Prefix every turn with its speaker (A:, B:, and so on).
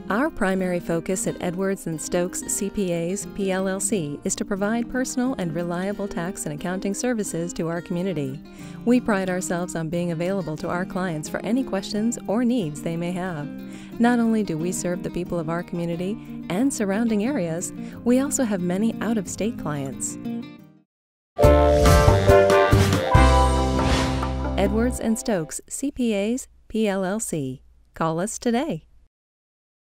A: Our primary focus at Edwards & Stokes CPAs PLLC is to provide personal and reliable tax and accounting services to our community. We pride ourselves on being available to our clients for any questions or needs they may have. Not only do we serve the people of our community and surrounding areas, we also have many out-of-state clients. Edwards & Stokes CPAs PLLC. Call us today.